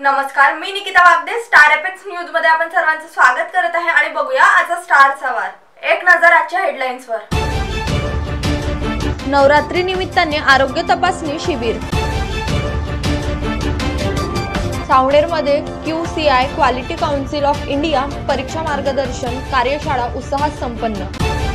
नमस्कार, मी Nikita Wagde. Star apex news मध्ये आपण सर्वांचं स्वागत करत आहे आणि बघूया आजचा स्टार सवार. एक नजर आजच्या हेडलाईन्सवर. नवरात्री निमित्ताने आरोग्य तपासणी शिबिर. सावनेरमध्ये QCI quality council of India परीक्षा मार्गदर्शन कार्यशाळा उत्साहात संपन्न.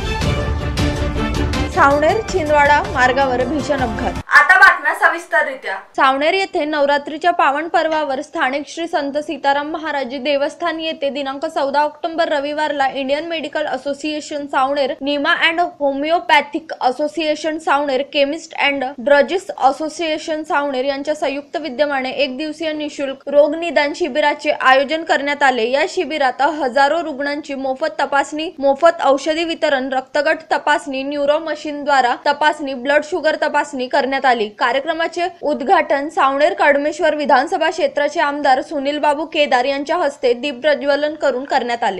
सावनेर छिंदवाडा मार्गावर भीषण अपघात. आता बातम्या सविस्तररित्या. सावनेर येथे नवरात्रीच्या पावन पर्वावर स्थानिक श्री संत सीताराम महाराज देवस्थान येथे दिनांक 14 ऑक्टोबर रविवारला Indian medical association Savner, NIMA and homoeopathic association Savner, chemist and druggist association Savner यांच्या संयुक्त विद्यमाने एक दिवसीय निशुल्क रोग निदान शिबिराचे आयोजन करण्यात आले. या शिबिरात हजारो रुग्णांची मोफत तपासणी, मोफत औषधी वितरण, रक्तगट तपासणी, न्यूरो मशीन द्वारा तपासणी, ब्लड शुगर तपासणी करण्यात आली. कार्यक्रमाचे उद्घाटन सावनेर कडमेश्वर विधानसभा क्षेत्राचे आमदार सुनील बाबू केदार यांच्या हस्ते दीप प्रज्वलन करून करण्यात आले.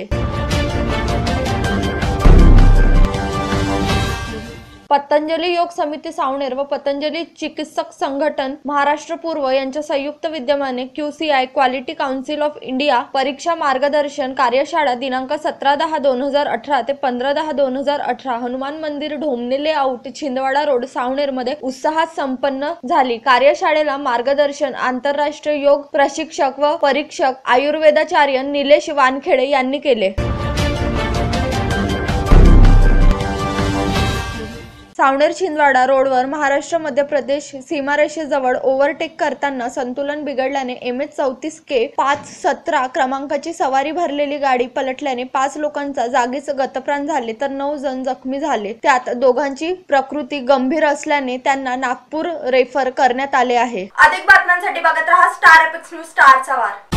पतंजली योग समिती सावनेर व पतंजली चिकित्सक संघटन महाराष्ट्र पूर्व यांच्या संयुक्त विद्यमाने QCI quality council of India परीक्षा मार्गदर्शन कार्यशाळा दिनांक 17/10/2018 ते 15/10/2018 हनुमान मंदिर ढोमणे लेआउट छिंदवाडा रोड सावनेर मध्ये उत्साहात संपन्न झाली. कार्यशाळेला मार्गदर्शन आंतरराष्ट्रीय योग प्रशिक्षक व परीक्षक आयुर्वेदाचार्य निलेश वानखेडे यांनी केले. सावनेर छिंदवाडा रोडवर महाराष्ट्र मध्य प्रदेश सीमारेषेजवळ ओव्हरटेक करताना संतुलन बिघडल्याने MH34K 517 क्रमांकाची सवारी भरलेली गाडी पलटल्याने 5 लोकांचा जागीच गतप्राण झाले तर 9 जण जखमी झाले. त्यात दोघांची प्रकृती गंभीर असल्याने त्यांना नागपूर रेफर करण्यात आले आहे. अधिक बातम्यांसाठी बघत रहा स्टार एपेक्स न्यूज, स्टार सवार.